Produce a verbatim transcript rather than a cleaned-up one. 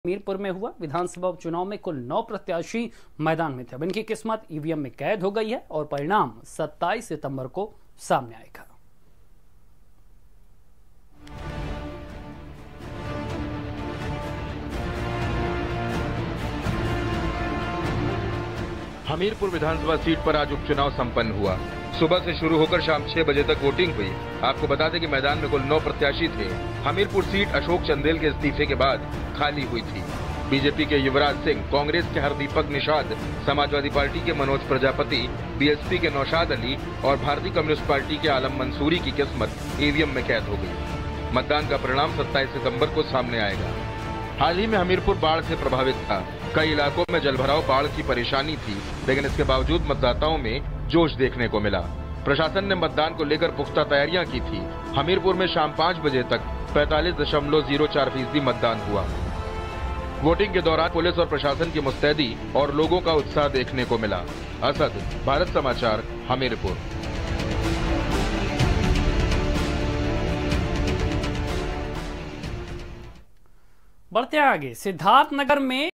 हमीरपुर में हुआ विधानसभा उपचुनाव में कुल नौ प्रत्याशी मैदान में थे। अब इनकी किस्मत ईवीएम में कैद हो गई है और परिणाम सत्ताईस सितंबर को सामने आएगा। हमीरपुर विधानसभा सीट पर आज उपचुनाव संपन्न हुआ। सुबह से शुरू होकर शाम छह बजे तक वोटिंग हुई। आपको बता दें कि मैदान में कुल नौ प्रत्याशी थे। हमीरपुर सीट अशोक चंदेल के इस्तीफे के बाद खाली हुई थी। बीजेपी के युवराज सिंह, कांग्रेस के हरदीपक निषाद, समाजवादी पार्टी के मनोज प्रजापति, बीएसपी के नौशाद अली और भारतीय कम्युनिस्ट पार्टी के आलम मंसूरी की किस्मत ईवीएम में कैद हो गई। मतदान का परिणाम सत्ताईस सितंबर को सामने आएगा। हाल ही में हमीरपुर बाढ़ से प्रभावित था। कई इलाकों में जलभराव, बाढ़ की परेशानी थी, लेकिन इसके बावजूद मतदाताओं में जोश देखने को मिला। प्रशासन ने मतदान को लेकर पुख्ता तैयारियां की थी। हमीरपुर में शाम पाँच बजे तक पैंतालीस दशमलव जीरो चार फीसदी मतदान हुआ। वोटिंग के दौरान पुलिस और प्रशासन की मुस्तैदी और लोगों का उत्साह देखने को मिला। असद, भारत समाचार, हमीरपुर। बढ़ते आगे, सिद्धार्थनगर में